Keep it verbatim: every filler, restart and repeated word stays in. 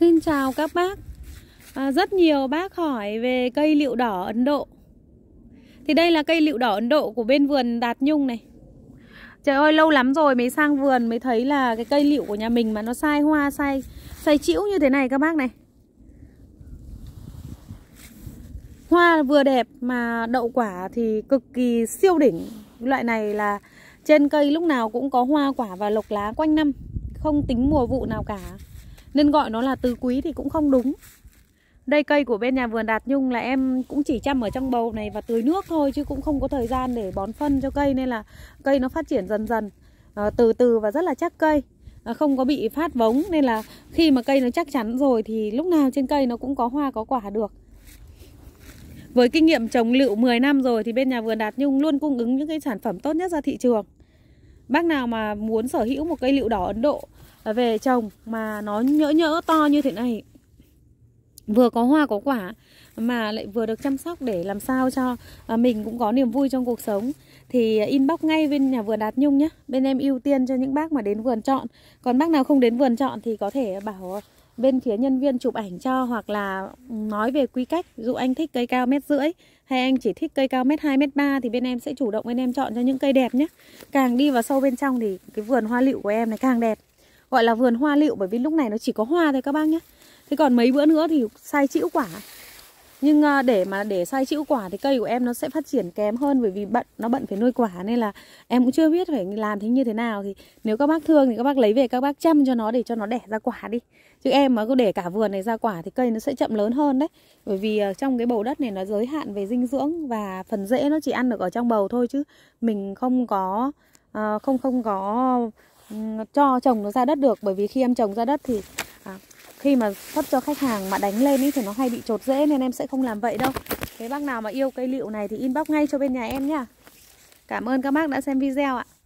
Xin chào các bác. à, Rất nhiều bác hỏi về cây lựu đỏ Ấn Độ. Thì đây là cây lựu đỏ Ấn Độ của bên vườn Đạt Nhung này. Trời ơi, lâu lắm rồi mới sang vườn mới thấy là cái cây lựu của nhà mình mà nó sai hoa, sai sai chĩu như thế này các bác này. Hoa vừa đẹp mà đậu quả thì cực kỳ siêu đỉnh. Loại này là trên cây lúc nào cũng có hoa quả và lộc lá quanh năm, không tính mùa vụ nào cả. Nên gọi nó là tứ quý thì cũng không đúng. Đây cây của bên nhà vườn Đạt Nhung là em cũng chỉ chăm ở trong bầu này và tưới nước thôi, chứ cũng không có thời gian để bón phân cho cây. Nên là cây nó phát triển dần dần, à, từ từ và rất là chắc cây, à, không có bị phát vống. Nên là khi mà cây nó chắc chắn rồi thì lúc nào trên cây nó cũng có hoa có quả được. Với kinh nghiệm trồng lựu mười năm rồi thì bên nhà vườn Đạt Nhung luôn cung ứng những cái sản phẩm tốt nhất ra thị trường. Bác nào mà muốn sở hữu một cây lựu đỏ Ấn Độ về trồng mà nó nhỡ nhỡ to như thế này, vừa có hoa có quả mà lại vừa được chăm sóc để làm sao cho mình cũng có niềm vui trong cuộc sống, thì inbox ngay bên nhà vườn Đạt Nhung nhé. Bên em ưu tiên cho những bác mà đến vườn chọn. Còn bác nào không đến vườn chọn thì có thể bảo bên phía nhân viên chụp ảnh cho, hoặc là nói về quy cách. Ví dụ anh thích cây cao mét rưỡi hay anh chỉ thích cây cao mét hai, mét ba thì bên em sẽ chủ động bên em chọn cho những cây đẹp nhé. Càng đi vào sâu bên trong thì cái vườn hoa lựu của em này càng đẹp. Gọi là vườn hoa lựu bởi vì lúc này nó chỉ có hoa thôi các bác nhé. Thế còn mấy bữa nữa thì sai chĩu quả. Nhưng để mà để sai chĩu quả thì cây của em nó sẽ phát triển kém hơn, bởi vì bận nó bận phải nuôi quả, nên là em cũng chưa biết phải làm thế như thế nào. Thì nếu các bác thương thì các bác lấy về các bác chăm cho nó để cho nó đẻ ra quả đi. Chứ em mà cứ để cả vườn này ra quả thì cây nó sẽ chậm lớn hơn đấy. Bởi vì trong cái bầu đất này nó giới hạn về dinh dưỡng và phần rễ nó chỉ ăn được ở trong bầu thôi, chứ mình không có uh, không không có um, cho trồng nó ra đất được. Bởi vì khi em trồng ra đất thì à, khi mà xuất cho khách hàng mà đánh lên ý thì nó hay bị chột rễ, nên em sẽ không làm vậy đâu. Thế bác nào mà yêu cây lựu này thì inbox ngay cho bên nhà em nhá. Cảm ơn các bác đã xem video ạ.